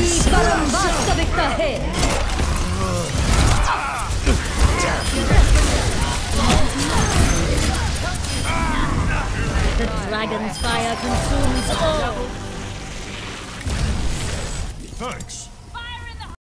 Basta victory! The dragon's fire consumes all. Thanks.